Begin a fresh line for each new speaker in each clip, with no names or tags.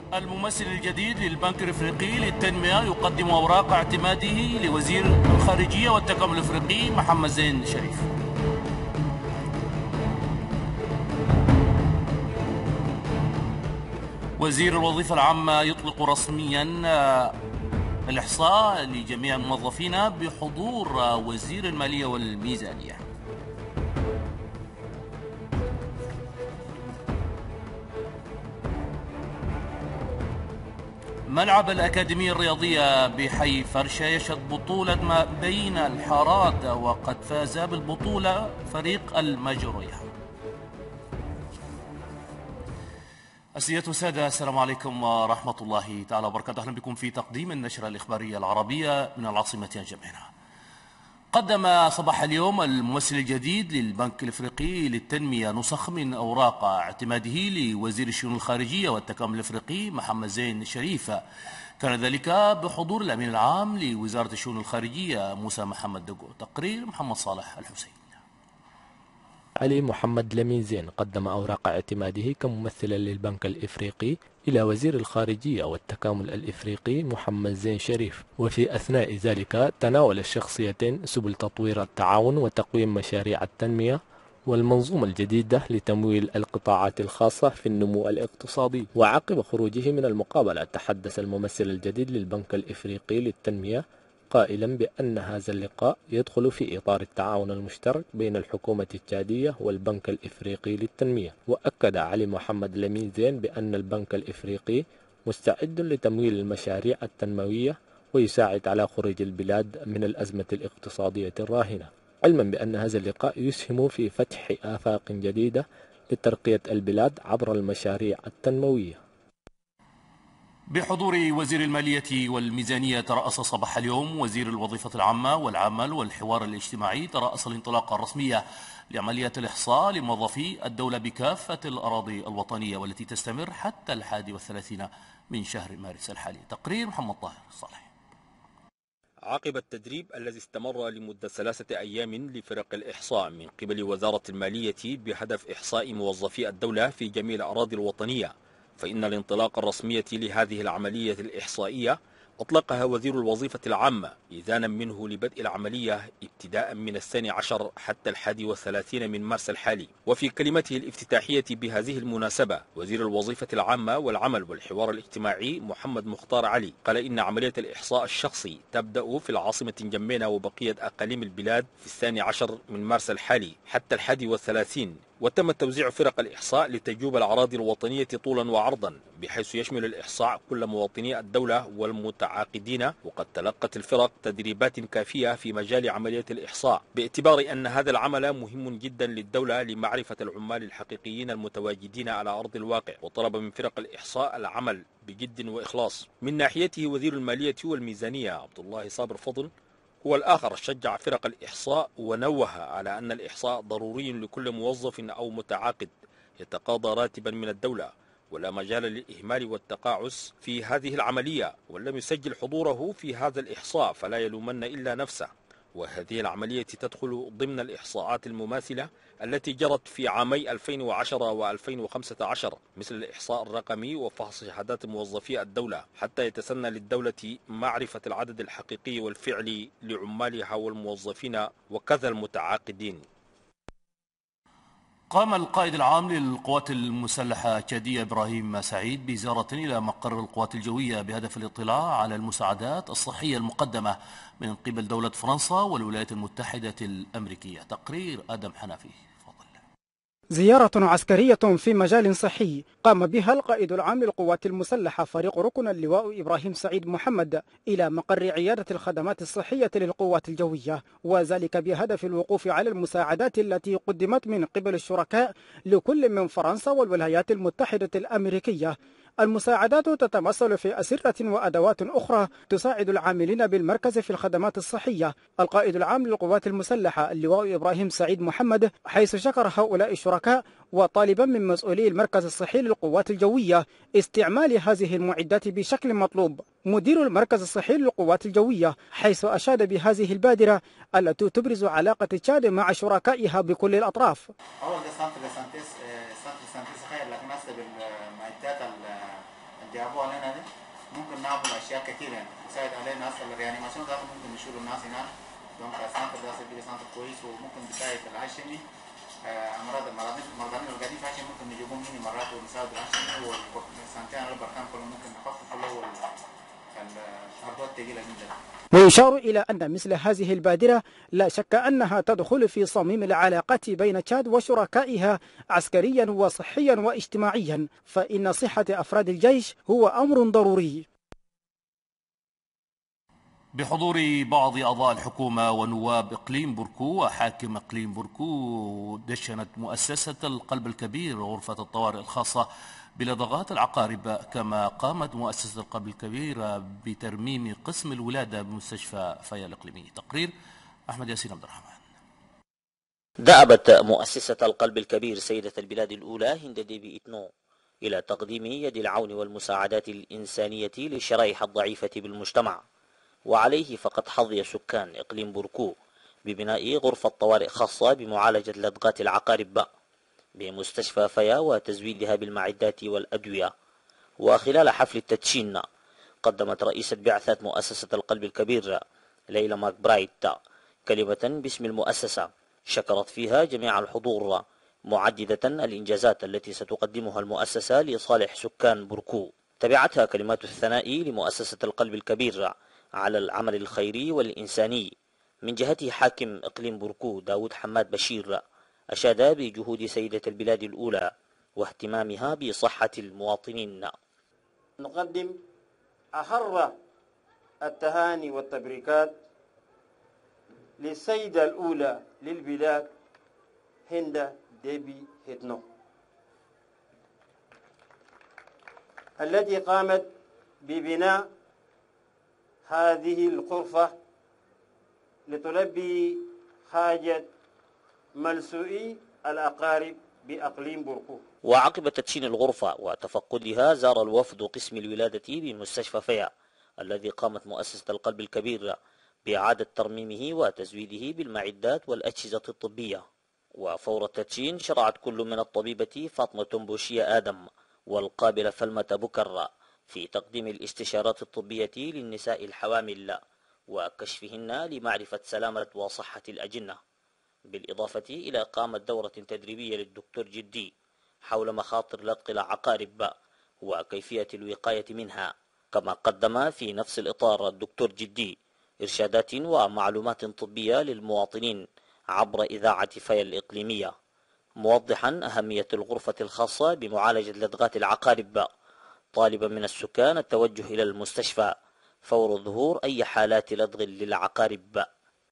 الممثل الجديد للبنك الافريقي للتنمية يقدم اوراق اعتماده لوزير الخارجية والتكامل الافريقي محمد زين شريف. وزير الوظيفة العامة يطلق رسميا الإحصاء لجميع الموظفين بحضور وزير المالية والميزانية. ملعب الأكاديمية الرياضية بحي فرشة يشهد بطولة ما بين الحارات، وقد فاز بالبطولة فريق المجروية. السيدة والسادة، السلام عليكم ورحمة الله تعالى وبركاته. أهلا بكم في تقديم النشرة الإخبارية العربية من العاصمة الجميلة. قدم صباح اليوم الممثل الجديد للبنك الافريقي للتنمية نسخ من اوراق اعتماده لوزير الشؤون الخارجية والتكامل الافريقي محمد زين شريف. كان ذلك بحضور الامين العام لوزارة الشؤون الخارجية موسى محمد دقو. تقرير محمد صالح الحسين.
علي محمد لمين زين قدم أوراق اعتماده كممثلا للبنك الإفريقي إلى وزير الخارجية والتكامل الإفريقي محمد زين شريف، وفي أثناء ذلك تناول الشخصيتين سبل تطوير التعاون وتقويم مشاريع التنمية والمنظومة الجديدة لتمويل القطاعات الخاصة في النمو الاقتصادي. وعقب خروجه من المقابلة تحدث الممثل الجديد للبنك الإفريقي للتنمية قائلا بأن هذا اللقاء يدخل في إطار التعاون المشترك بين الحكومة التشادية والبنك الإفريقي للتنمية. وأكد علي محمد لمين زين بأن البنك الإفريقي مستعد لتمويل المشاريع التنموية ويساعد على خروج البلاد من الأزمة الاقتصادية الراهنة، علما بأن هذا اللقاء يسهم في فتح آفاق جديدة لترقية البلاد عبر المشاريع التنموية.
بحضور وزير المالية والميزانية ترأس صباح اليوم وزير الوظيفة العامة والعمل والحوار الاجتماعي ترأس الانطلاقة الرسمية لعملية الإحصاء لموظفي الدولة بكافة الأراضي الوطنية، والتي تستمر حتى 31 من شهر مارس الحالي. تقرير محمد طاهر صالح.
عقب التدريب الذي استمر لمدة 3 أيام لفرق الإحصاء من قبل وزارة المالية بهدف إحصاء موظفي الدولة في جميع الأراضي الوطنية، فإن الانطلاق الرسمية لهذه العملية الإحصائية أطلقها وزير الوظيفة العامة إذانا منه لبدء العملية ابتداء من 12 حتى 31 من مارس الحالي. وفي كلمته الافتتاحية بهذه المناسبة وزير الوظيفة العامة والعمل والحوار الاجتماعي محمد مختار علي قال إن عملية الإحصاء الشخصي تبدأ في العاصمة جمينة وبقية أقاليم البلاد في 12 من مارس الحالي حتى 31، وتم توزيع فرق الإحصاء لتجوب الأراضي الوطنية طولا وعرضا، بحيث يشمل الإحصاء كل مواطني الدولة والمتعاقدين. وقد تلقت الفرق تدريبات كافية في مجال عملية الإحصاء، باعتبار أن هذا العمل مهم جدا للدولة لمعرفة العمال الحقيقيين المتواجدين على أرض الواقع. وطلب من فرق الإحصاء العمل بجد وإخلاص. من ناحيته وزير المالية والميزانية عبد الله صابر فضل هو الآخر شجع فرق الإحصاء ونوه على أن الإحصاء ضروري لكل موظف أو متعاقد يتقاضى راتبا من الدولة، ولا مجال للإهمال والتقاعس في هذه العملية، ولم يسجل حضوره في هذا الإحصاء فلا يلومن إلا نفسه. وهذه العملية تدخل ضمن الإحصاءات المماثلة التي جرت في عامي 2010 و2015 مثل الإحصاء الرقمي وفحص شهادات موظفي الدولة، حتى يتسنى للدولة معرفة العدد الحقيقي والفعلي لعمالها والموظفين وكذا المتعاقدين.
قام القائد العام للقوات المسلحة التشادية إبراهيم سعيد بزيارة إلى مقر القوات الجوية بهدف الاطلاع على المساعدات الصحية المقدمة من قبل دولة فرنسا والولايات المتحدة الأمريكية. تقرير آدم حنفي.
زيارة عسكرية في مجال صحي قام بها القائد العام للقوات المسلحة فريق ركن اللواء إبراهيم سعيد محمد إلى مقر عيادة الخدمات الصحية للقوات الجوية، وذلك بهدف الوقوف على المساعدات التي قدمت من قبل الشركاء لكل من فرنسا والولايات المتحدة الأمريكية. المساعدات تتمثل في أسرة وأدوات أخرى تساعد العاملين بالمركز في الخدمات الصحية. القائد العام للقوات المسلحة اللواء إبراهيم سعيد محمد حيث شكر هؤلاء الشركاء وطالبا من مسؤولي المركز الصحي للقوات الجوية استعمال هذه المعدات بشكل مطلوب. مدير المركز الصحي للقوات الجوية حيث أشاد بهذه البادرة التي تبرز علاقة تشاد مع شركائها بكل الأطراف.
أول ده سنتر سانتيس خير لك ناس بالمعدات جابوا علينا دي ممكن نعمل اشياء كثيره يعني تساعد علينا ناس الريانيماسيون ده ممكن نشيلوا الناس هناك دونك السانتر ده بيبقى سانتر كويس وممكن بيساعد العشمي المرضى اللي قاعدين في عشمي ممكن نجيبهم هنا مرات ونساعد العشمي والسانتين على البركان كله ممكن نخفف له الارض الثقيله جدا.
ويشار إلى أن مثل هذه البادرة لا شك أنها تدخل في صميم العلاقات بين تشاد وشركائها عسكريا وصحيا واجتماعيا، فإن صحة أفراد الجيش هو أمر ضروري.
بحضور بعض أعضاء الحكومة ونواب إقليم بوركو وحاكم إقليم بوركو، دشنت مؤسسة القلب الكبير غرفة الطوارئ الخاصة بلدغات العقارب، كما قامت مؤسسة القلب الكبير بترميم قسم الولادة بمستشفى فيا الإقليمي. تقرير أحمد ياسين عبد الرحمن.
دأبت مؤسسة القلب الكبير سيدة البلاد الأولى هند ديبي إتنو إلى تقديم يد العون والمساعدات الإنسانية للشرائح الضعيفة بالمجتمع، وعليه فقد حظي سكان إقليم بوركو ببناء غرفة طوارئ خاصة بمعالجة لدغات العقارب بمستشفى فيا وتزويدها بالمعدات والأدوية. وخلال حفل التدشين قدمت رئيسة بعثة مؤسسة القلب الكبير ليلى ماكبرايت كلمة باسم المؤسسة شكرت فيها جميع الحضور، معددة الإنجازات التي ستقدمها المؤسسة لصالح سكان بوركو. تبعتها كلمات الثناء لمؤسسة القلب الكبير على العمل الخيري والإنساني. من جهته حاكم إقليم بوركو داود حماد بشير أشاد بجهود سيدة البلاد الأولى واهتمامها بصحة المواطنين.
نقدم أحر التهاني والتبريكات للسيدة الأولى للبلاد هند ديبي إتنو التي قامت ببناء هذه الغرفة لتلبي حاجة ملسوئي الأقارب بأقليم بوركو.
وعقب تدشين الغرفة وتفقدها زار الوفد قسم الولادة بمستشفى فيا الذي قامت مؤسسة القلب الكبير بإعادة ترميمه وتزويده بالمعدات والأجهزة الطبية. وفور التدشين شرعت كل من الطبيبة فاطمة بوشية آدم والقابلة فلمة بكر في تقديم الاستشارات الطبية للنساء الحوامل وكشفهن لمعرفة سلامة وصحة الأجنة، بالإضافة إلى إقامة دورة تدريبية للدكتور جدي حول مخاطر لدغ العقارب وكيفية الوقاية منها. كما قدم في نفس الإطار الدكتور جدي إرشادات ومعلومات طبية للمواطنين عبر إذاعة فيا الإقليمية، موضحا أهمية الغرفة الخاصة بمعالجة لدغات العقارب، طالبا من السكان التوجه إلى المستشفى فور ظهور أي حالات لدغ للعقارب.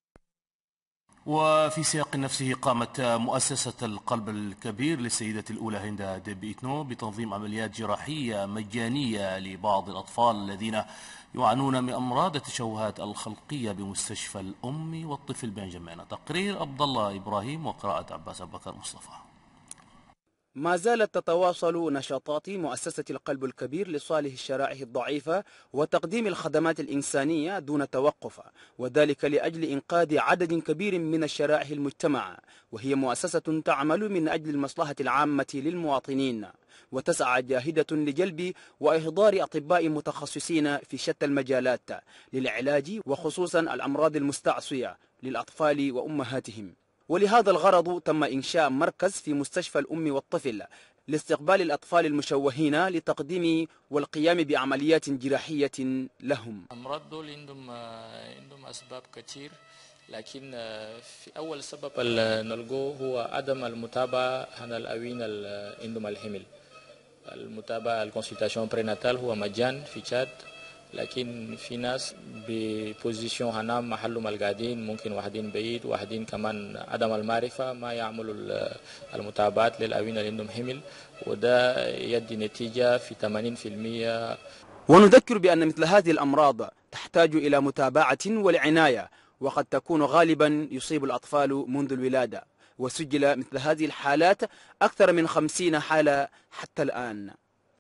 وفي سياق نفسه قامت مؤسسة القلب الكبير للسيدة الأولى هند ديبي إتنو بتنظيم عمليات جراحية مجانية لبعض الأطفال الذين يعانون من أمراض التشوهات الخلقية بمستشفى الأم والطفل بنجمينة. تقرير عبد الله إبراهيم وقراءة عباس أبو بكر مصطفى.
ما زالت تتواصل نشاطات مؤسسة القلب الكبير لصالح الشرائح الضعيفة وتقديم الخدمات الإنسانية دون توقف، وذلك لأجل إنقاذ عدد كبير من الشرائح المجتمع، وهي مؤسسة تعمل من أجل المصلحة العامة للمواطنين، وتسعى جاهدة لجلب وإحضار أطباء متخصصين في شتى المجالات للعلاج وخصوصا الأمراض المستعصية للأطفال وأمهاتهم. ولهذا الغرض تم إنشاء مركز في مستشفى الأم والطفل لاستقبال الأطفال المشوهين لتقديم والقيام بعمليات جراحية لهم.
الأمراض دول عندهم أسباب كثير، لكن في أول سبب نلقوه هو عدم المتابعة عن الأوين عندهم الحمل. المتابعة الكونسلتاسيون بريناتال هو مجان في تشاد، لكن في ناس ببوزيشن هنا محلهم القاعدين، ممكن واحدين بعيد واحدين كمان عدم المعرفة ما يعملوا المتابعات للأوين اللي عندهم حمل، وده يدي نتيجة في 80%.
ونذكر بأن مثل هذه الأمراض تحتاج إلى متابعة والعناية، وقد تكون غالبا يصيب الأطفال منذ الولادة، وسجل مثل هذه الحالات أكثر من 50 حالة حتى الآن.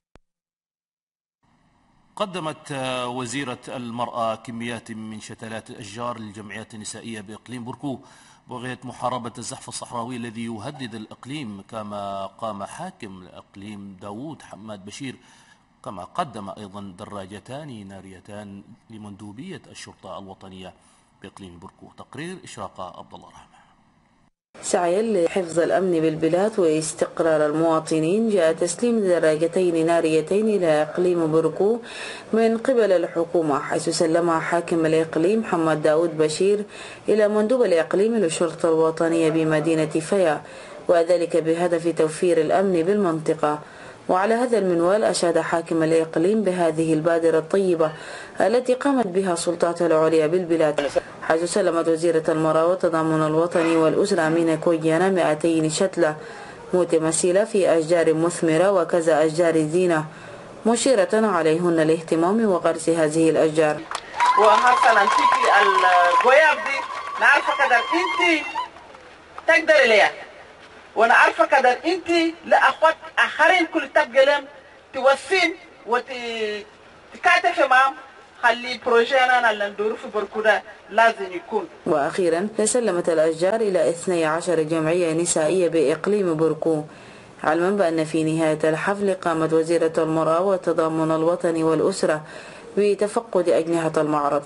قدمت وزيرة المرأة كميات من شتلات الأشجار للجمعيات النسائية بإقليم بوركو بغية محاربة الزحف الصحراوي الذي يهدد الإقليم. كما قام حاكم الإقليم داود حماد بشير كما قدم أيضا دراجتان ناريتان لمندوبية الشرطة الوطنية بإقليم بوركو. تقرير إشراقة عبد الله رحمة.
سعيا لحفظ الأمن بالبلاد واستقرار المواطنين، جاء تسليم دراجتين ناريتين إلى إقليم بوركو من قبل الحكومة، حيث سلمها حاكم الإقليم محمد داود بشير إلى مندوب الإقليم للشرطة الوطنية بمدينة فيا، وذلك بهدف توفير الأمن بالمنطقة. وعلى هذا المنوال أشاد حاكم الإقليم بهذه البادرة الطيبة التي قامت بها السلطات العليا بالبلاد، حيث سلمت وزيرة المرأة والتضامن الوطني والأسرة أمينة كويانا 200 شتلة متمثلة في أشجار مثمرة وكذا أشجار زينة، مشيرة عليهن الاهتمام وغرس هذه الأشجار.
وهرسل أنتيكي الغياب دي نعرف قدر أنت تقدر ليها، وانا عارفه قدر انت لاخوات اخرين كل تبقلم توسين وتكاتف معهم، خلي بروجينا اللي ندور في بركودا لازم يكون.
واخيرا تسلمت الاشجار الى 12 جمعيه نسائيه باقليم بوركو، علما بان في نهايه الحفل قامت وزيره المراه والتضامن الوطني والاسره بتفقد اجنحه المعرض.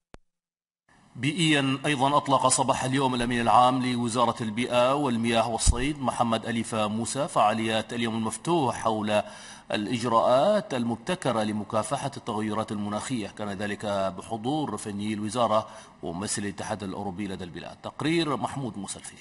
بيئيا أيضا أطلق صباح اليوم الأمين العام لوزارة البيئة والمياه والصيد محمد أليفة موسى فعاليات اليوم المفتوح حول الإجراءات المبتكرة لمكافحة التغيرات المناخية، كان ذلك بحضور فنيي الوزارة وممثل الاتحاد الأوروبي لدى البلاد. تقرير محمود موسى الفيل.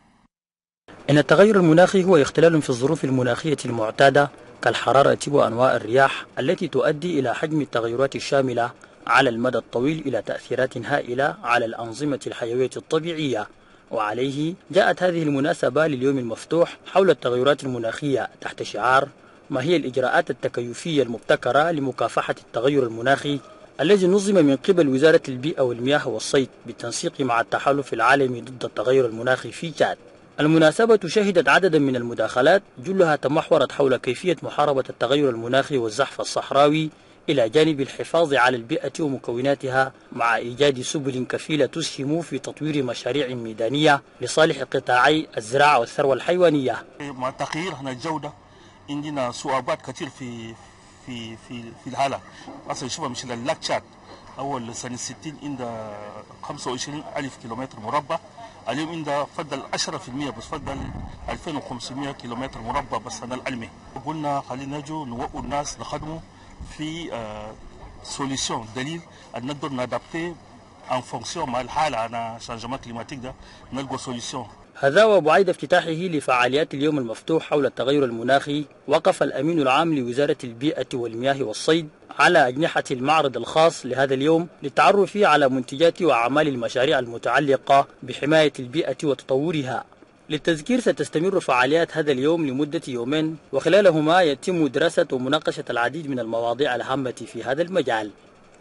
إن التغير المناخي هو اختلال في الظروف المناخية المعتادة كالحرارة وأنواع الرياح التي تؤدي إلى حجم التغيرات الشاملة على المدى الطويل إلى تأثيرات هائلة على الأنظمة الحيوية الطبيعية. وعليه جاءت هذه المناسبة لليوم المفتوح حول التغيرات المناخية تحت شعار ما هي الإجراءات التكيفية المبتكرة لمكافحة التغير المناخي، الذي نظم من قبل وزارة البيئة والمياه والصيد بالتنسيق مع التحالف العالمي ضد التغير المناخي في تشاد. المناسبة شهدت عددا من المداخلات جلها تمحورت حول كيفية محاربة التغير المناخي والزحف الصحراوي إلى جانب الحفاظ على البيئة ومكوناتها، مع إيجاد سبل كفيلة تسهم في تطوير مشاريع ميدانية لصالح قطاعي الزراعة والثروة الحيوانية.
مع تغيير الجودة عندنا صعوبات كثير في الحالة. مثلا شوف مثل اللاك تشاد أول سنة 60 عند 25,000 كيلومتر مربع، اليوم عند فضل 10% بس، فضل 2500 كيلومتر مربع بس. أنا العلمي قلنا خلينا نجو نوقع الناس نخدموا في سوليسيون، دليل أن نقدر نادابتي ان فونكسيون مع الحالة على شانجمنت كليماتيك ده نلقى سوليسيون.
هذا وبعيد افتتاحه لفعاليات اليوم المفتوح حول التغير المناخي، وقف الأمين العام لوزارة البيئة والمياه والصيد على أجنحة المعرض الخاص لهذا اليوم للتعرف على منتجات وأعمال المشاريع المتعلقة بحماية البيئة وتطورها. للتذكير ستستمر فعاليات هذا اليوم لمدة يومين، وخلالهما يتم دراسة ومناقشة العديد من المواضيع الهامة في هذا المجال.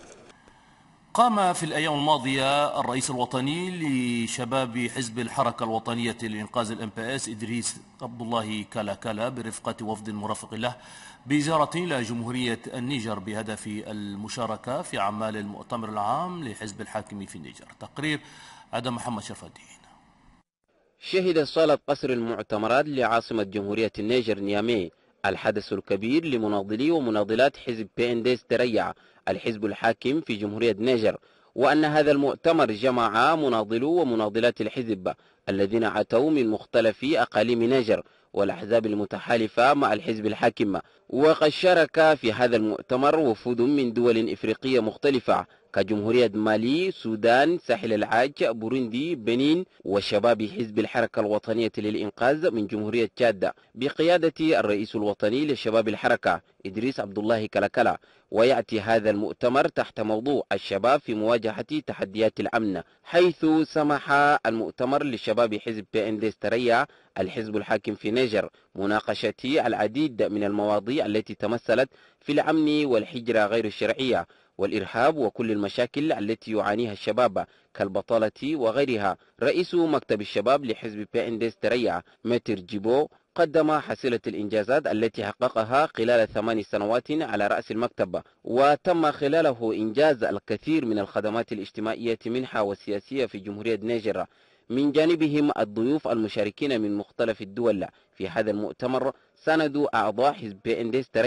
قام في الأيام الماضية الرئيس الوطني لشباب حزب الحركة الوطنية لإنقاذ الMPS إدريس عبد الله كالاكالا برفقة وفد مرافق له بزيارة إلى جمهورية النيجر بهدف المشاركة في أعمال المؤتمر العام لحزب الحاكم في النيجر. تقرير عدم محمد شرف الدين.
شهد صالة قصر المؤتمرات لعاصمة جمهورية النيجر نيامي الحدث الكبير لمناضلي ومناضلات حزب PNDS تريع الحزب الحاكم في جمهورية النيجر، وأن هذا المؤتمر جمع مناضلو ومناضلات الحزب الذين أتوا من مختلف أقاليم نيجر والأحزاب المتحالفة مع الحزب الحاكم. وقد شارك في هذا المؤتمر وفود من دول إفريقية مختلفة كجمهورية مالي، سودان، ساحل العاج، بوروندي، بنين، وشباب حزب الحركة الوطنية للإنقاذ من جمهورية تشاد بقيادة الرئيس الوطني لشباب الحركة إدريس عبد الله كالاكالا. ويأتي هذا المؤتمر تحت موضوع الشباب في مواجهة تحديات الأمن، حيث سمح المؤتمر لشباب حزب PNDS تريع الحزب الحاكم في نيجر مناقشة العديد من المواضيع التي تمثلت في الأمن والهجرة غير الشرعية والإرهاب وكل المشاكل التي يعانيها الشباب كالبطالة وغيرها. رئيس مكتب الشباب لحزب PNDS تريع متر جيبو قدم حصيلة الإنجازات التي حققها خلال 8 سنوات على رأس المكتب، وتم خلاله إنجاز الكثير من الخدمات الاجتماعية منها والسياسية في جمهورية نيجر. من جانبهم الضيوف المشاركين من مختلف الدول في هذا المؤتمر ساندوا أعضاء حزب PNDS تريع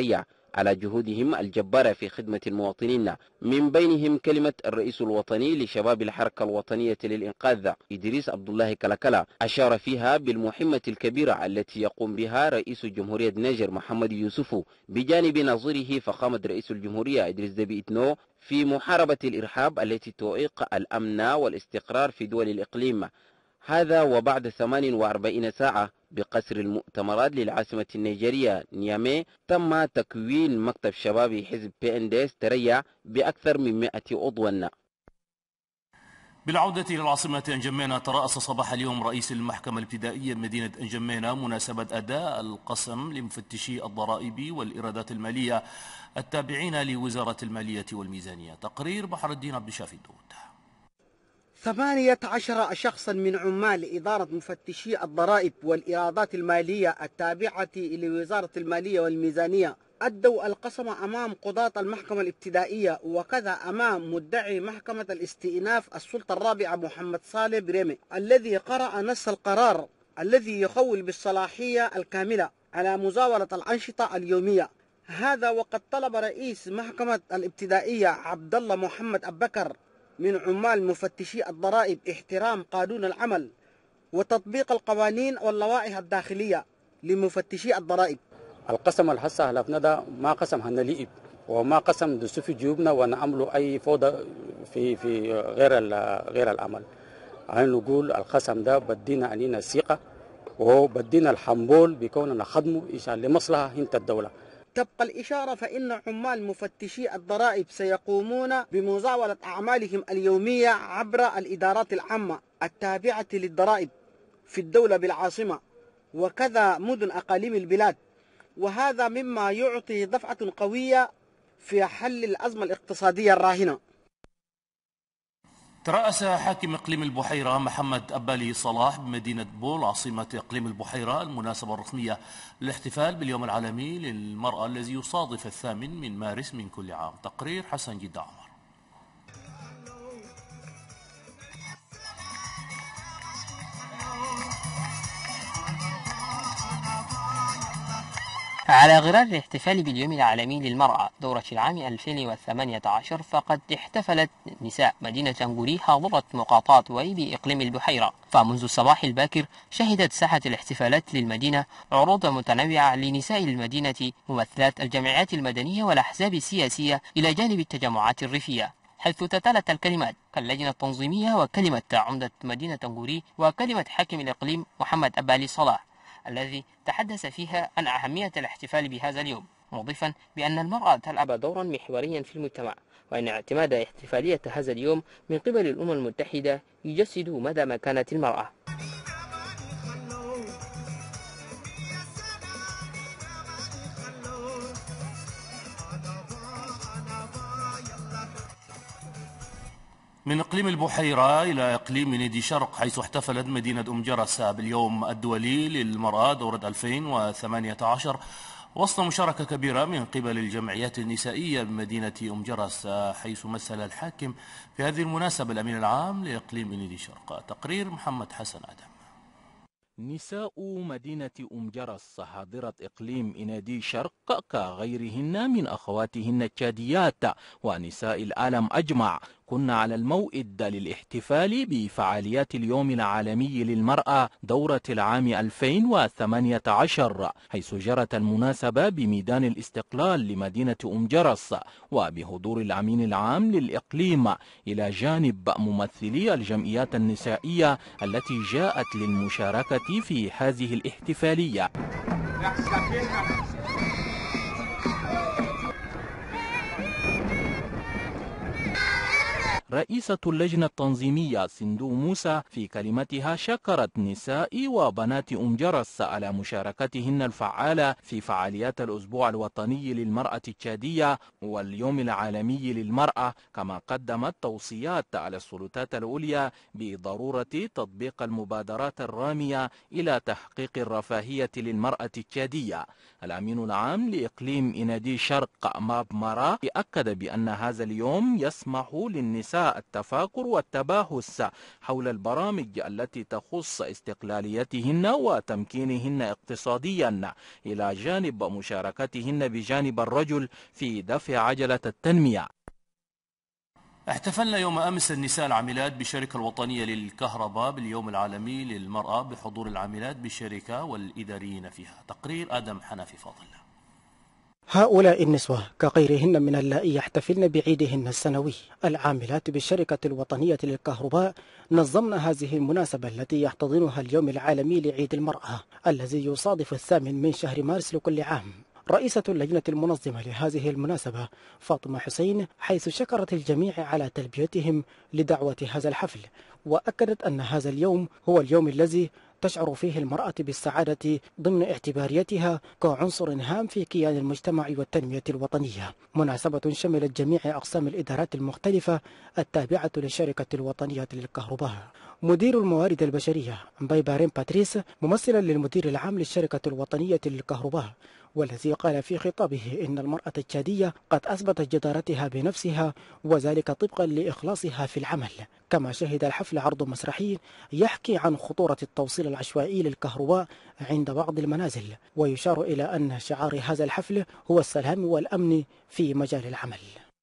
على جهودهم الجبارة في خدمة المواطنين، من بينهم كلمة الرئيس الوطني لشباب الحركة الوطنية للإنقاذ إدريس عبد الله كلاكلا، أشار فيها بالمهمة الكبيرة التي يقوم بها رئيس جمهورية النيجر محمد يوسف بجانب نظيره فخامة رئيس الجمهورية إدريس ديبي إتنو في محاربة الإرهاب التي تعيق الأمن والاستقرار في دول الإقليم. هذا وبعد 48 ساعة بقصر المؤتمرات للعاصمة النيجيرية نيامي تم تكوين مكتب شباب حزب PNDS تريا بأكثر من 100 عضوا.
بالعودة إلى العاصمة أنجمينا، ترأس صباح اليوم رئيس المحكمة الابتدائية بمدينة أنجمينا مناسبة أداء القسم لمفتشي الضرائب والإيرادات المالية التابعين لوزارة المالية والميزانية. تقرير بحر الدين عبد الشافي الدود.
18 شخصا من عمال إدارة مفتشي الضرائب والإيرادات المالية التابعة لوزارة المالية والميزانية أدوا القسم أمام قضاة المحكمة الابتدائية وكذا أمام مدعي محكمة الاستئناف السلطة الرابعة محمد صالح بريمي، الذي قرأ نص القرار الذي يخول بالصلاحية الكاملة على مزاولة الأنشطة اليومية. هذا وقد طلب رئيس محكمة الابتدائية عبد الله محمد أبكر من عمال مفتشي الضرائب احترام قانون العمل وتطبيق القوانين واللوائح الداخلية لمفتشي الضرائب.
القسم الحسا هلفنا ده ما قسم هنلئب وما قسم دسو في جيوبنا ونعملوا أي فوضى في غير العمل. نقول القسم ده بدينا علينا الثقة وبدينا الحنبول بكوننا خدمه لمصلحة هنت الدولة.
تبقى الإشارة فإن عمال مفتشي الضرائب سيقومون بمزاولة أعمالهم اليومية عبر الإدارات العامة التابعة للضرائب في الدولة بالعاصمة وكذا مدن أقاليم البلاد، وهذا مما يعطي دفعة قوية في حل الأزمة الاقتصادية الراهنة.
ترأس حاكم إقليم البحيرة محمد أبالي صلاح بمدينة بول عاصمة إقليم البحيرة المناسبة الرسمية للاحتفال باليوم العالمي للمرأة الذي يصادف 8 مارس من كل عام. تقرير حسن جدة عمر.
على غرار الاحتفال باليوم العالمي للمرأة دورة العام 2018، فقد احتفلت نساء مدينة أنغوري حاضرة مقاطعة واي بإقليم البحيرة. فمنذ الصباح الباكر شهدت ساحة الاحتفالات للمدينة عروض متنوعة لنساء المدينة ممثلات الجمعيات المدنية والأحزاب السياسية إلى جانب التجمعات الريفية، حيث تتالت الكلمات كاللجنة التنظيمية وكلمة عمدة مدينة أنغوري وكلمة حاكم الإقليم محمد أبالي صلاح، الذي تحدث فيها عن أهمية الاحتفال بهذا اليوم، مضيفا بأن المرأة تلعب دورا محوريا في المجتمع، وأن اعتماد احتفالية هذا اليوم من قبل الأمم المتحدة يجسد مدى مكانة المرأة.
من إقليم البحيرة إلى إقليم نيدي شرق، حيث احتفلت مدينة أم جرس باليوم الدولي للمرأة دورة 2018 وسط مشاركة كبيرة من قبل الجمعيات النسائية بمدينة أم جرس، حيث مثل الحاكم في هذه المناسبة الأمين العام لإقليم نيدي شرق. تقرير محمد حسن آدم.
نساء مدينة أم جرس حاضرة إقليم إنادي شرق كغيرهن من أخواتهن التشاديات ونساء العالم أجمع كنا على الموئد للاحتفال بفعاليات اليوم العالمي للمرأة دورة العام 2018، حيث جرت المناسبة بميدان الاستقلال لمدينة أم جرس وبحضور الأمين العام للإقليم إلى جانب ممثلي الجمعيات النسائية التي جاءت للمشاركة في هذه الاحتفالية. رئيسة اللجنة التنظيمية سندو موسى في كلمتها شكرت نساء وبنات أم جرس على مشاركتهن الفعالة في فعاليات الأسبوع الوطني للمرأة التشادية واليوم العالمي للمرأة، كما قدمت توصيات على السلطات العليا بضرورة تطبيق المبادرات الرامية إلى تحقيق الرفاهية للمرأة التشادية. الأمين العام لإقليم إنادي شرق ماب مرا أكد بأن هذا اليوم يسمح للنساء نساء التفاكر والتباحث حول البرامج التي تخص استقلاليتهن وتمكينهن اقتصاديا إلى جانب مشاركتهن بجانب الرجل في دفع عجلة التنمية.
احتفلنا يوم أمس النساء العاملات بالشركة الوطنية للكهرباء باليوم العالمي للمرأة بحضور العاملات بالشركة والإداريين فيها. تقرير آدم حنفي فاضل.
هؤلاء النسوة كغيرهن من اللائي يحتفلن بعيدهن السنوي. العاملات بالشركة الوطنية للكهرباء نظمن هذه المناسبة التي يحتضنها اليوم العالمي لعيد المرأة الذي يصادف 8 من شهر مارس لكل عام. رئيسة اللجنة المنظمة لهذه المناسبة فاطمة حسين حيث شكرت الجميع على تلبيتهم لدعوة هذا الحفل، وأكدت أن هذا اليوم هو اليوم الذي تشعر فيه المرأة بالسعادة ضمن اعتباريتها كعنصر هام في كيان المجتمع والتنمية الوطنية. مناسبة شملت جميع أقسام الإدارات المختلفة التابعة للشركة الوطنية للكهرباء. مدير الموارد البشرية مبايبارين باتريس ممثلا للمدير العام للشركة الوطنية للكهرباء، والذي قال في خطابه إن المرأة التشادية قد أثبتت جدارتها بنفسها وذلك طبقا لإخلاصها في العمل. كما شهد الحفل عرض مسرحي يحكي عن خطورة التوصيل العشوائي للكهرباء عند بعض المنازل، ويشار إلى أن شعار هذا الحفل هو السلام والأمن في مجال العمل.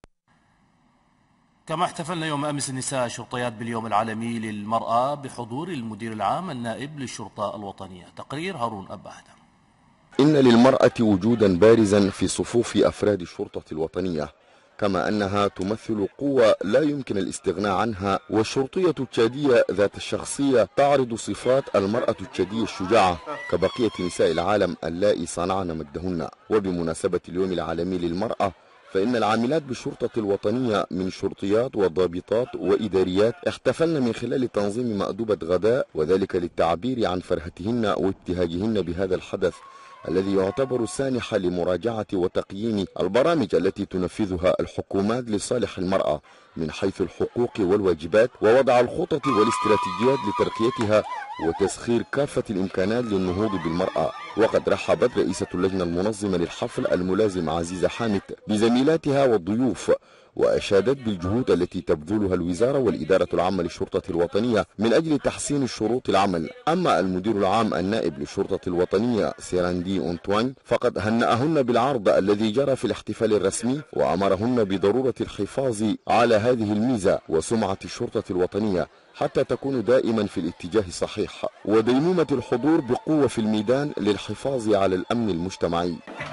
كما احتفلنا يوم أمس النساء الشرطيات باليوم العالمي للمرأة بحضور المدير العام النائب للشرطة الوطنية. تقرير هارون أبا آدم.
إن للمرأة وجودا بارزا في صفوف أفراد الشرطة الوطنية، كما أنها تمثل قوة لا يمكن الاستغناء عنها، والشرطية التشادية ذات الشخصية تعرض صفات المرأة التشادية الشجاعة كبقية نساء العالم اللائي صنعن مجدهن. وبمناسبة اليوم العالمي للمرأة فإن العاملات بالشرطة الوطنية من شرطيات وضابطات وإداريات احتفلن من خلال تنظيم مأدوبة غداء، وذلك للتعبير عن فرحتهن وابتهاجهن بهذا الحدث الذي يعتبر سانحة لمراجعة وتقييم البرامج التي تنفذها الحكومات لصالح المرأة من حيث الحقوق والواجبات، ووضع الخطط والاستراتيجيات لترقيتها وتسخير كافة الإمكانات للنهوض بالمرأة. وقد رحبت رئيسة اللجنة المنظمة للحفل الملازمة عزيزة حامد بزميلاتها والضيوف، وأشادت بالجهود التي تبذلها الوزارة والإدارة العامة للشرطة الوطنية من أجل تحسين شروط العمل. أما المدير العام النائب للشرطة الوطنية سيراندي أونتوان فقد هنأهن بالعرض الذي جرى في الاحتفال الرسمي، وأمرهن بضرورة الحفاظ على هذه الميزة وسمعة الشرطة الوطنية حتى تكون دائما في الاتجاه الصحيح، وديمومة الحضور بقوة في الميدان للحفاظ على الأمن المجتمعي.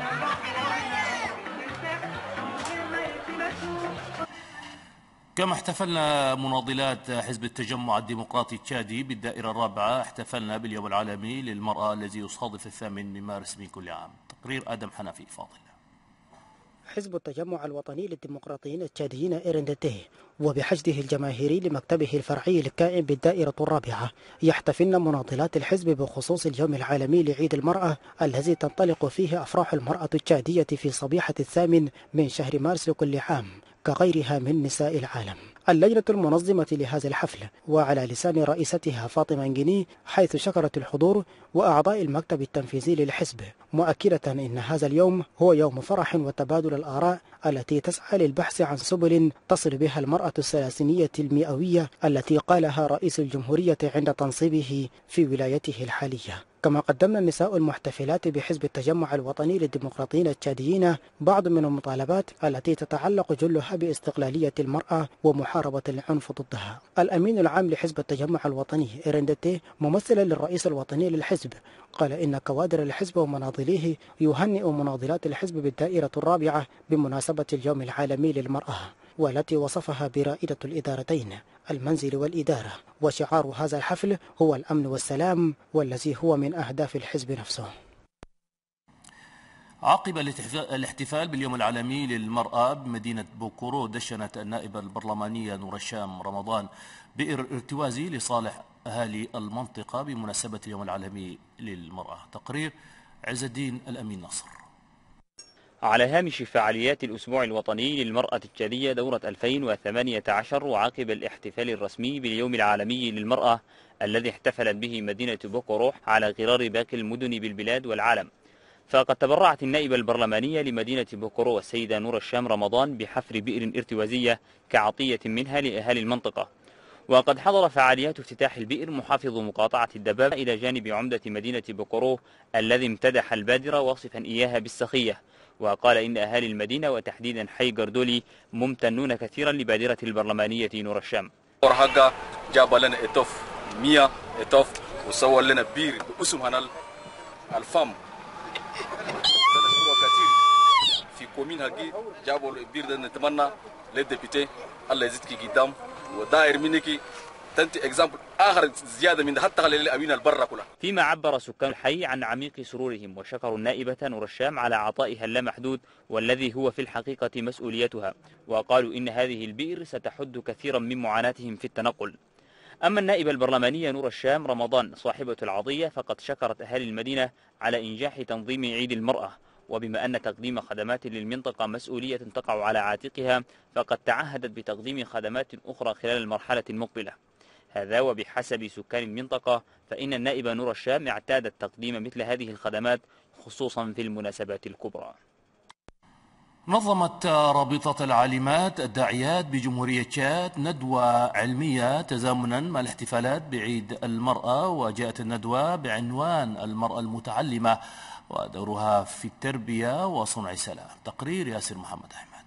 كما احتفلنا مناضلات حزب التجمع الديمقراطي التشادي بالدائرة الرابعة احتفلنا باليوم العالمي للمرأة الذي يصادف 8 من مارس من كل عام. تقرير آدم حنفي فاضل.
حزب التجمع الوطني للديمقراطيين التشاديين إيرندته وبحشده الجماهيري لمكتبه الفرعي الكائن بالدائرة الرابعة يحتفلن مناضلات الحزب بخصوص اليوم العالمي لعيد المرأة الذي تنطلق فيه أفراح المرأة التشادية في صبيحة 8 من شهر مارس لكل عام كغيرها من نساء العالم. اللجنة المنظمة لهذا الحفل وعلى لسان رئيستها فاطمة نجيني حيث شكرت الحضور وأعضاء المكتب التنفيذي للحزب، مؤكدة أن هذا اليوم هو يوم فرح وتبادل الآراء التي تسعى للبحث عن سبل تصل بها المرأة الثلاثينية المئوية التي قالها رئيس الجمهورية عند تنصيبه في ولايته الحالية. كما قدمنا النساء المحتفلات بحزب التجمع الوطني للديمقراطيين التشاديين بعض من المطالبات التي تتعلق جلها باستقلالية المرأة ومحاربة العنف ضدها. الأمين العام لحزب التجمع الوطني إيرندتي ممثلا للرئيس الوطني للحزب قال إن كوادر الحزب ومناضليه يهنئ مناضلات الحزب بالدائرة الرابعة بمناسبة اليوم العالمي للمرأة، والتي وصفها برائدة الإدارتين المنزل والإدارة، وشعار هذا الحفل هو الأمن والسلام والذي هو من أهداف الحزب نفسه.
عقب الاحتفال باليوم العالمي للمرأة بمدينة بوكورو دشنت النائبة البرلمانية نور الشام رمضان بئر ارتوازي لصالح أهالي المنطقة بمناسبة اليوم العالمي للمرأة. تقرير عز الدين الأمين نصر.
على هامش فعاليات الأسبوع الوطني للمرأة التشادية دورة 2018 وعقب الاحتفال الرسمي باليوم العالمي للمرأة الذي احتفلت به مدينة بوكورو على غرار باقي المدن بالبلاد والعالم، فقد تبرعت النائبة البرلمانية لمدينة بوكورو السيدة نور الشام رمضان بحفر بئر ارتوازية كعطية منها لأهالي المنطقة. وقد حضر فعاليات افتتاح البئر محافظ مقاطعة الدبابة إلى جانب عمدة مدينة بوكورو الذي امتدح البادرة واصفا إياها بالسخية، وقال إن أهالي المدينة وتحديدا حي قردولي ممتنون كثيرا لبادرة البرلمانية نور الشام.
ورهاقة جاب لنا إطوف 100 إطوف وسوى لنا بير باسم هنا الفام كثير في كومين هاجي جابوا البير ده. نتمنى للديبيتي الله يزيدك قدام ودائر منك تنتي اكزامبل اخر زياده من حتى خلي الامين البرة كلها.
فيما عبر سكان الحي عن عميق سرورهم وشكروا النائبة نور الشام على عطائها اللامحدود والذي هو في الحقيقة مسؤوليتها، وقالوا إن هذه البئر ستحد كثيرا من معاناتهم في التنقل. أما النائبة البرلمانية نور الشام رمضان صاحبة العطية فقد شكرت أهالي المدينة على إنجاح تنظيم عيد المرأة، وبما أن تقديم خدمات للمنطقة مسؤولية تقع على عاتقها فقد تعهدت بتقديم خدمات أخرى خلال المرحلة المقبلة. هذا وبحسب سكان المنطقة فإن النائبة نور الشام اعتادت تقديم مثل هذه الخدمات خصوصا في المناسبات الكبرى.
نظمت رابطة العالمات الداعيات بجمهورية تشاد ندوة علمية تزامنا مع الاحتفالات بعيد المرأة، وجاءت الندوة بعنوان المرأة المتعلمة ودورها في التربية وصنع السلام. تقرير ياسر محمد أحمد.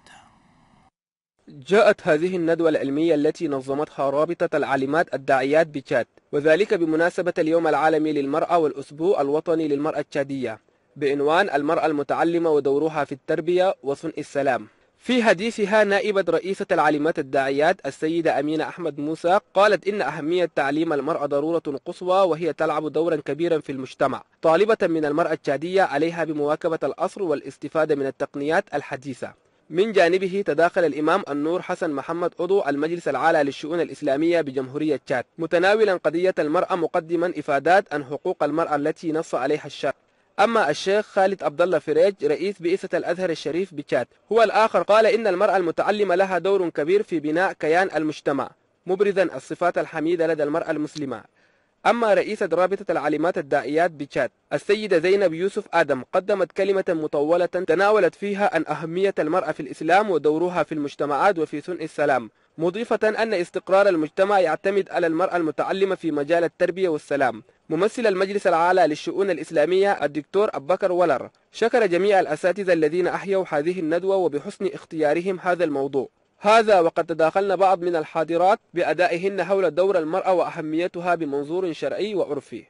جاءت هذه الندوة العلمية التي نظمتها رابطة العالمات الداعيات بتشاد، وذلك بمناسبة اليوم العالمي للمرأة والأسبوع الوطني للمرأة التشادية بعنوان المرأة المتعلمة ودورها في التربية وصنع السلام. في حديثها نائبة رئيسة العالمات الداعيات السيدة أمينة أحمد موسى قالت إن أهمية تعليم المرأة ضرورة قصوى وهي تلعب دورا كبيرا في المجتمع، طالبة من المرأة التشادية عليها بمواكبة العصر والاستفادة من التقنيات الحديثة. من جانبه تداخل الإمام النور حسن محمد عضو المجلس العالي للشؤون الإسلامية بجمهورية تشاد متناولا قضية المرأة مقدما إفادات عن حقوق المرأة التي نص عليها الشرع. أما الشيخ خالد عبد الله فريج رئيس بئسة الأزهر الشريف بتشاد هو الآخر قال إن المرأة المتعلمة لها دور كبير في بناء كيان المجتمع مبرزا الصفات الحميدة لدى المرأة المسلمة. أما رئيسة رابطة العالمات الداعيات بتشاد السيدة زينب يوسف آدم قدمت كلمة مطولة تناولت فيها عن أهمية المرأة في الإسلام ودورها في المجتمعات وفي صنع السلام، مضيفة أن استقرار المجتمع يعتمد على المرأة المتعلمة في مجال التربية والسلام. ممثل المجلس العالي للشؤون الإسلامية الدكتور أبو بكر ولر شكر جميع الأساتذة الذين أحيوا هذه الندوة وبحسن اختيارهم هذا الموضوع. هذا وقد تداخلن بعض من الحاضرات بأدائهن حول دور المرأة وأهميتها بمنظور شرعي وعرفي.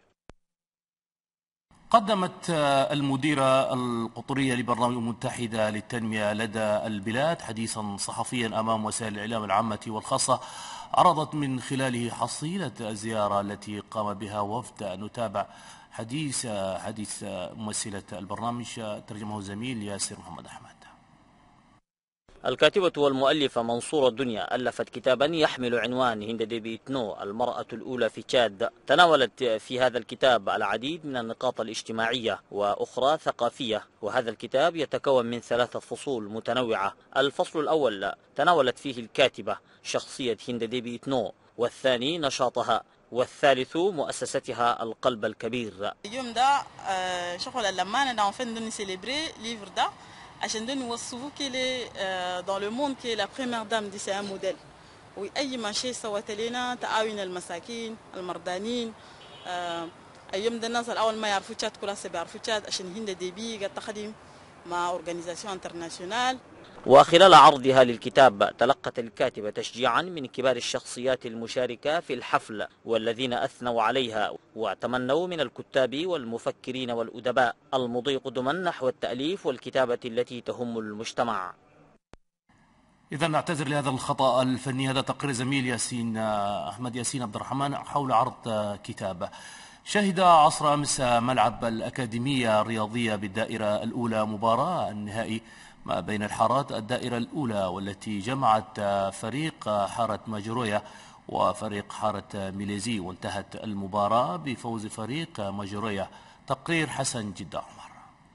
قدمت المديرة القطرية لبرنامج المتحدة للتنمية لدى البلاد حديثا صحفيا أمام وسائل الإعلام العامة والخاصة عرضت من خلاله حصيلة الزيارة التي قام بها وفد. نتابع حديث ممثلة البرنامج ترجمه زميل ياسر محمد أحمد.
الكاتبة والمؤلفة منصورة الدنيا ألفت كتابا يحمل عنوان هند ديبي إتنو المرأة الأولى في تشاد. تناولت في هذا الكتاب العديد من النقاط الاجتماعية وأخرى ثقافية، وهذا الكتاب يتكون من 3 فصول متنوعة. الفصل الأول تناولت فيه الكاتبة شخصية هند ديبي إتنو، والثاني نشاطها، والثالث مؤسستها القلب الكبير.
اليوم ده شغل لما أنا فين دوني سيليبري ليفر ده عشان دوني نوصفوه كي dans le monde qui est la première dame دي c'est un modèle. وأي ما شيء سوت لنا تعاون المساكين المرضانين. اليوم ده الناس الأول ما يعرفوا تشاد كلها بيعرفوا تشاد عشان هند ديبي قد تخدم مع أورجانيزاسيون انترناسيونال.
وخلال عرضها للكتاب تلقت الكاتبة تشجيعا من كبار الشخصيات المشاركة في الحفل والذين أثنوا عليها وتمنوا من الكتاب والمفكرين والأدباء المضي قدما نحو التأليف والكتابة التي تهم المجتمع.
إذا نعتذر لهذا الخطأ الفني. هذا تقرير زميل أحمد ياسين عبد الرحمن حول عرض كتابه. شهد عصر أمس ملعب الأكاديمية الرياضية بالدائرة الأولى مباراة النهائي ما بين الحارات الدائرة الأولى والتي جمعت فريق حارة ماجرويا وفريق حارة ميليزي، وانتهت المباراة بفوز فريق ماجرويا. تقرير حسن جدة عمر.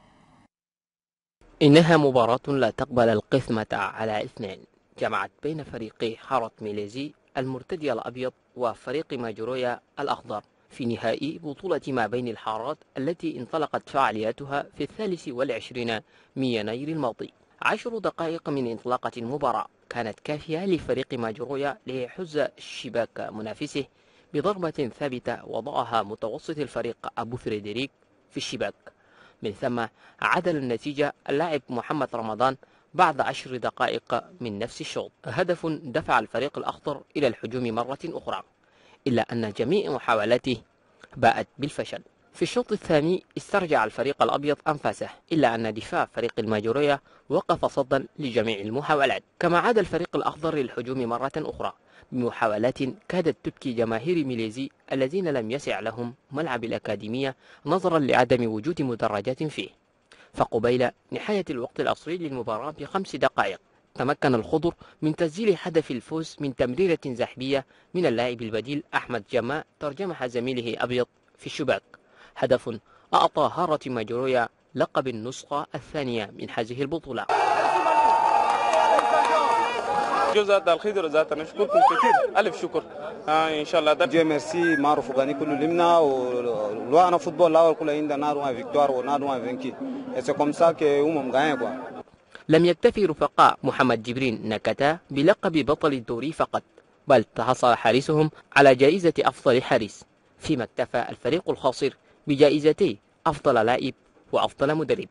إنها مباراة لا تقبل القسمة على 2، جمعت بين فريقي حارة ميليزي المرتدي الأبيض وفريق ماجرويا الأخضر في نهائي بطولة ما بين الحارات التي انطلقت فعالياتها في 23 من يناير الماضي. 10 دقائق من انطلاقة المباراة كانت كافية لفريق ماجرويا ليحز شباك منافسه بضربة ثابتة وضعها متوسط الفريق أبو فريدريك في الشباك. من ثم عدل النتيجة اللاعب محمد رمضان بعد 10 دقائق من نفس الشوط، هدف دفع الفريق الأخضر إلى الهجوم مرة أخرى، إلا أن جميع محاولاته باءت بالفشل. في الشوط الثاني استرجع الفريق الأبيض أنفاسه، إلا أن دفاع فريق الماجورية وقف صدا لجميع المحاولات، كما عاد الفريق الأخضر للهجوم مرة أخرى بمحاولات كادت تبكي جماهير ميليزي الذين لم يسع لهم ملعب الأكاديمية نظرا لعدم وجود مدرجات فيه. فقبيل نهاية الوقت الأصلي للمباراة ب5 دقائق تمكن الخضر من تسجيل هدف الفوز من تمريرة سحبية من اللاعب البديل أحمد جماء ترجمها زميله أبيض في الشباك، هدف أعطى هارة ماجرويا لقب النسخة الثانية من هذه البطولة.
ذات الخضر ذات نشكركم كثير، ألف شكر. إن شاء الله دي ميرسي معروف غني كل لمنا ولو أنا فوتبول لا كل عندنا نادوا فيكتوار ونادوا فينكي c'est comme ça que هم gagnent quoi.
لم يكتفي رفقاء محمد جبرين نكتا بلقب بطل الدوري فقط، بل تحصل حارسهم على جائزة أفضل حارس، فيما اكتفى الفريق الخاسر بجائزتي أفضل لاعب وأفضل مدرب.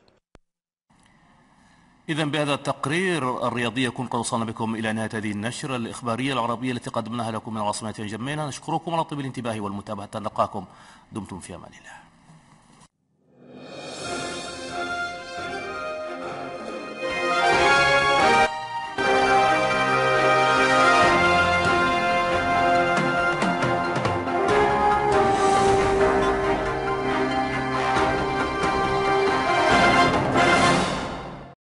إذن بهذا التقرير الرياضي يكون قد وصلنا بكم إلى نهاية هذه النشرة الإخبارية العربية التي قدمناها لكم من العاصمة جمينة. نشكركم على طيب الانتباه والمتابعة، نلقاكم دمتم في أمان الله.